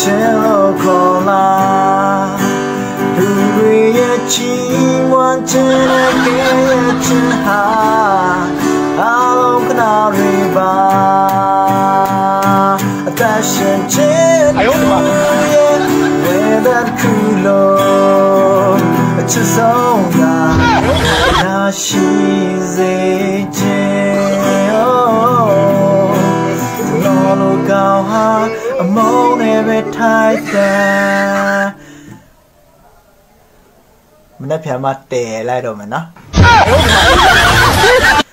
chill colaလူတွေရဲ့ချီးမွမ်းခြင်းနဲ့ကဲရဲ့ခြင်းဟာအားလုံးခဏတွေပါအသက်ရှင်ခြင်းရဲ့ဝေဒနာကူလို့အချစ်ဆုံးကနာရှိစေခြင်းလောလောကောင်းဟာအမုန်းနဲ့ပဲထိုက်တယ်မနေ့ပြန်မတဲလိုက်တော့မယ်နော်